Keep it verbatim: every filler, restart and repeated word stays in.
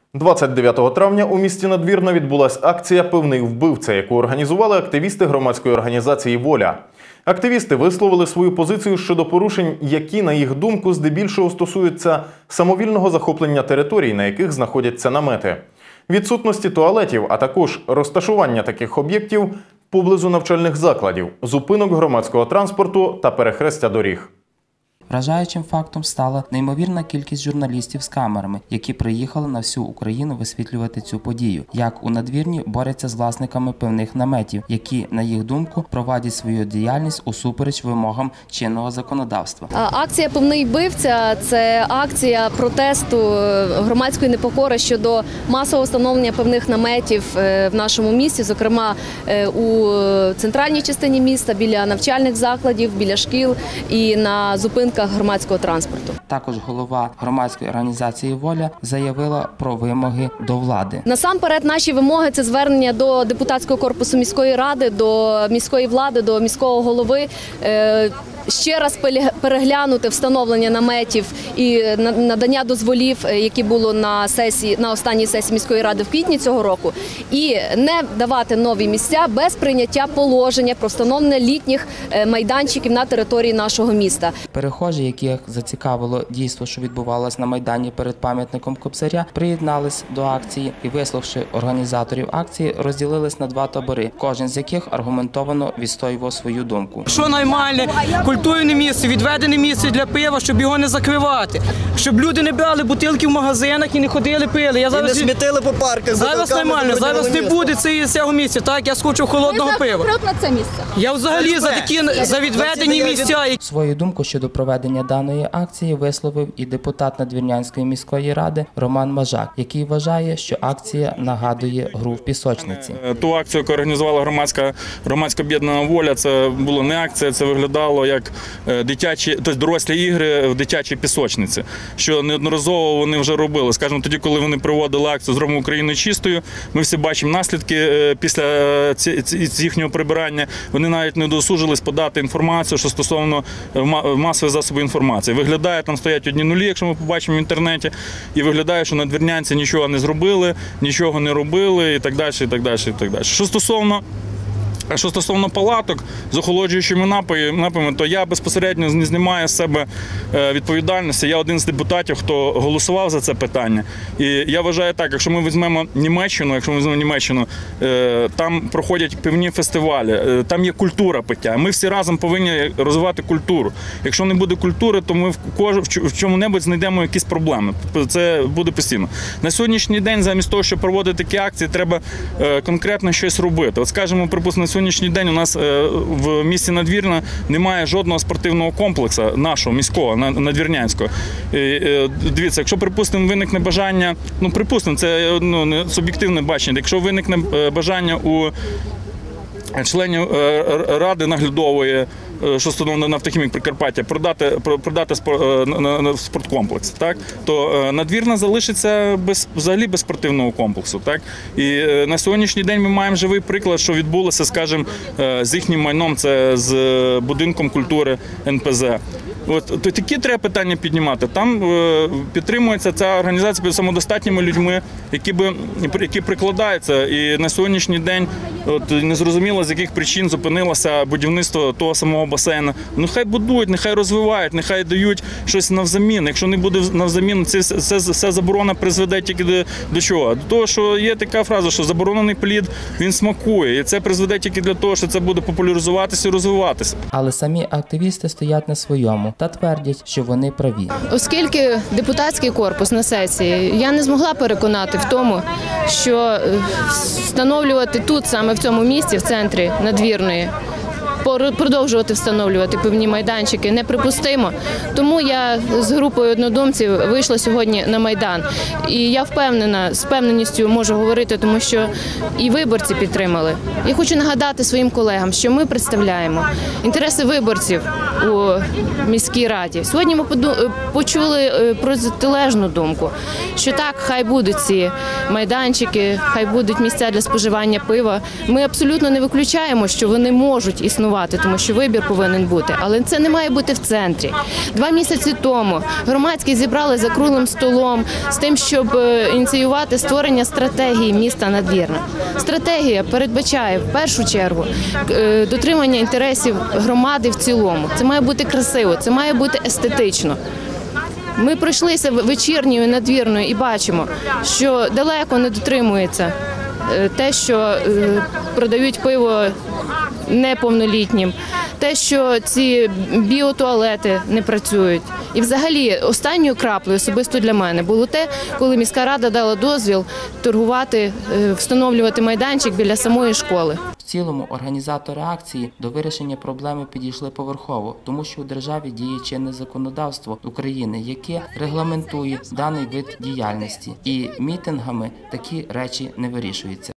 двадцять дев'ятого травня у місті Надвірна відбулася акція «Пивний вбивця», яку організували активісти громадської організації «Воля». Активісти висловили свою позицію щодо порушень, які, на їх думку, здебільшого стосуються самовільного захоплення територій, на яких знаходяться намети, відсутності туалетів, а також розташування таких об'єктів поблизу навчальних закладів, зупинок громадського транспорту та перехрестя доріг. Вражаючим фактом стала неймовірна кількість журналістів з камерами, які приїхали на всю Україну висвітлювати цю подію. Як у Надвірні борються з власниками пивних наметів, які, на їх думку, проводять свою діяльність усупереч вимогам чинного законодавства. Акція «Пивний вбивця» – це акція протесту громадської непокори щодо масового встановлення пивних наметів в нашому місті, зокрема у центральній частині міста, біля навчальних закладів, біля шкіл і на зупинках громадського транспорту. Також голова громадської організації «Воля» заявила про вимоги до влади. Насамперед наші вимоги – це звернення до депутатського корпусу міської ради, до міської влади, до міського голови. Ще раз переглянути встановлення наметів і надання дозволів, які було на сесії, на останній сесії міської ради в квітні цього року, і не давати нові місця без прийняття положення про встановлення літніх майданчиків на території нашого міста. Перехожі, яких зацікавило дійство, що відбувалося на Майдані перед пам'ятником Кобзаря, приєднались до акції і, вислухавши організаторів акції, розділились на два табори, кожен з яких аргументовано відстоював свою думку. Що нормальне, культурне місце, відведене місце для пива, щоб його не закривати. Щоб люди не брали бутилки в магазинах і не ходили пили. Я зараз... І не смітили по парках. Зараз нормально, зараз не буде цього місця, так? Я схочу холодного пива. Ви за це місце? Я взагалі за такі, за відведені місця. Свою думку щодо проведення даної акції висловив і депутат Надвірнянської міської ради Роман Мажак, який вважає, що акція нагадує гру в пісочниці. Ту акцію, яку організувала громадська, громадська об'єднана «Воля», це було не акція, це виглядало як дитячі, тобто дорослі ігри в дитячій пісочниці, що неодноразово вони вже робили. Скажімо, тоді, коли вони проводили акцію «Зробимо Україну чистою», ми всі бачимо наслідки після їхнього прибирання. Вони навіть не досужились подати інформацію, що стосовно масових засобів інформації. Виглядає, там стоять одні нулі, якщо ми побачимо в інтернеті, і виглядає, що надвірнянці нічого не зробили, нічого не робили і так далі, і так далі, і так далі. Що стосовно А що стосовно палаток з охолоджуючими напоями, то я безпосередньо не знімаю з себе відповідальності. Я один з депутатів, хто голосував за це питання. І я вважаю так, якщо ми візьмемо Німеччину, якщо ми візьмемо Німеччину, там проходять пивні фестивалі, там є культура пиття. Ми всі разом повинні розвивати культуру. Якщо не буде культури, то ми в чому-небудь знайдемо якісь проблеми. Це буде постійно. На сьогоднішній день замість того, щоб проводити такі акції, треба конкретно щось робити. От скажімо, припустимо, на сьогоднішній день у нас в місті Надвірна немає жодного спортивного комплексу нашого, міського, надвірнянського. Дивіться, якщо, припустимо, виникне бажання, ну, припустимо, це ну, суб'єктивне бачення, якщо виникне бажання у членів ради наглядової, що встановлено на «Автохімік» Прикарпаття, продати, продати спорткомплекс, так? То Надвірна залишиться без, взагалі без спортивного комплексу. Так? І на сьогоднішній день ми маємо живий приклад, що відбулося, скажімо, з їхнім майном, це з будинком культури ен пе зе. От, то такі треба питання піднімати. Там е, підтримується ця організація під самодостатніми людьми, які, би, які прикладаються. І на сьогоднішній день от, незрозуміло, з яких причин зупинилося будівництво того самого басейну. Ну хай будують, нехай розвивають, нехай дають щось навзамін. Якщо не буде навзамін, це все, все заборона призведе тільки до, до чого? До того, що є така фраза, що заборонений плід, він смакує. І це призведе тільки для того, що це буде популяризуватися і розвиватися. Але самі активісти стоять на своєму та твердять, що вони праві. Оскільки депутатський корпус на сесії, я не змогла переконати в тому, що встановлювати тут, саме в цьому місці, в центрі Надвірної, продовжувати встановлювати пивні майданчики неприпустимо. Тому я з групою однодумців вийшла сьогодні на Майдан. І я впевнена, з впевненістю можу говорити, тому що і виборці підтримали. Я хочу нагадати своїм колегам, що ми представляємо інтереси виборців у міській раді. Сьогодні ми почули протилежну думку, що так, хай будуть ці майданчики, хай будуть місця для споживання пива. Ми абсолютно не виключаємо, що вони можуть існувати існувати, тому що вибір повинен бути. Але це не має бути в центрі. Два місяці тому громадськість зібрали за круглим столом з тим, щоб ініціювати створення стратегії міста Надвірна. Стратегія передбачає в першу чергу дотримання інтересів громади в цілому. Це має бути красиво, це має бути естетично. Ми пройшлися вечірньою Надвірною і бачимо, що далеко не дотримується те, що продають пиво неповнолітнім, те, що ці біотуалети не працюють. І взагалі останньою краплею особисто для мене було те, коли міська рада дала дозвіл торгувати, встановлювати майданчик біля самої школи. В цілому організатори акції до вирішення проблеми підійшли поверхово, тому що у державі діє чинне законодавство України, яке регламентує даний вид діяльності. І мітингами такі речі не вирішуються.